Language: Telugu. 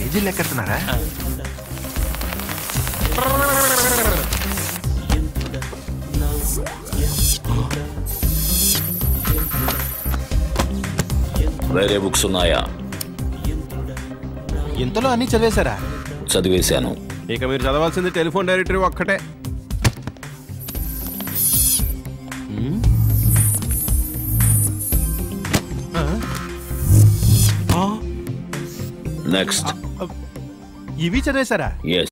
పేజీలు లెక్కెడుతున్నారా? వేరే బుక్స్ ఉన్నాయా? ఇంతలో అన్ని చదివేశారా? చదివేశాను. ఇక మీరు చదవాల్సింది టెలిఫోన్ డైరెక్టరీ ఒక్కటే. నెక్స్ట్. ఇవి చదివేశారా? ఎస్.